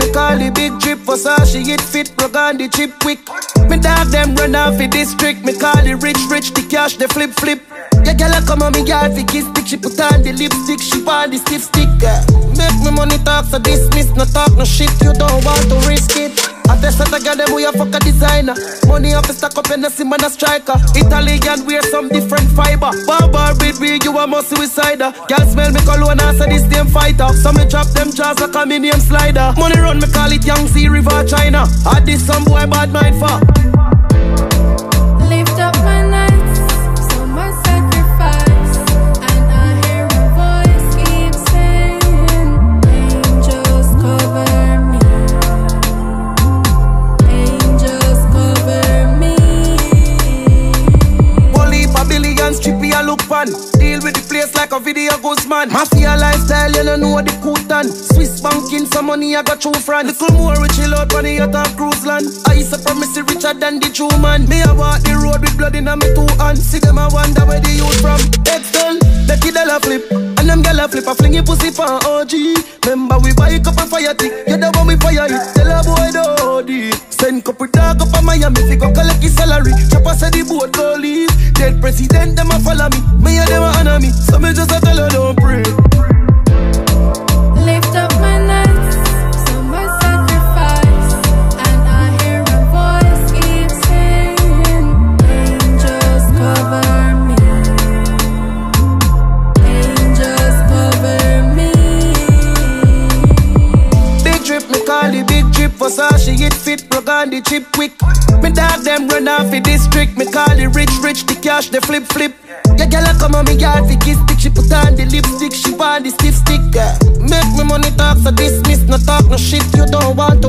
me call the big drip. For Sashi it fit, plug on the chip quick. Me dog them run off the district. Me call the rich, the cash, the flip. Yeah, girl, come on, me girl, fi kiss stick. She put on the lipstick, she want the stiff stick. Make me money talk, so dismiss, no talk, no shit. You don't want to risk it. I test that I got them, we a fuck a designer. Money off the stack up and a sim and a striker. Italian wear some different fiber. Barbar with me, you a must suicider. Girl smell me cologne and say this damn fighter. So me drop them jaws like a me name slider. Money run, me call it Yangtze River, China. I did some boy bad mind for. Lift up my nights, so much sacrifice. And I hear a voice keep saying, angels cover me. Angels cover me. Only for billions, trippy I look fun. Deal with the place like a video ghost man. Mafia lifestyle, you don't know the Kutan. Swiss banking, some money I got true friend. Little more we chill out on the yacht of cruise land. I used to promise you richer than the true man. Me I walk the road with blood in my two hands. See them I wonder where the youth from. X-Gun, the kid a flip. And them gyal a flip, a fling your pussy for OG. Remember we buy a cup of fire tick. You the one we fire it, tell a boy the OD. Send couple dog up a Miami, fi go collect his salary. Chopper say the boat go leave. Dead president, them a follow me. Me and them a honor me, so me just a tell her don't pray. Lift up my nights, so much sacrifice. And I hear a voice keep saying, angels cover me. Angels cover me. Big drip, me call the big drip. For Sashi it fit, plug on the chip quick. Me dog them run off the district. Me call the rich, the cash, the flip. Yeah, girl, come on, me girl, fi kiss stick. She put on the lipstick, she want the stiff stick. Make me money talk, so dismiss, no talk, no shit. You don't want to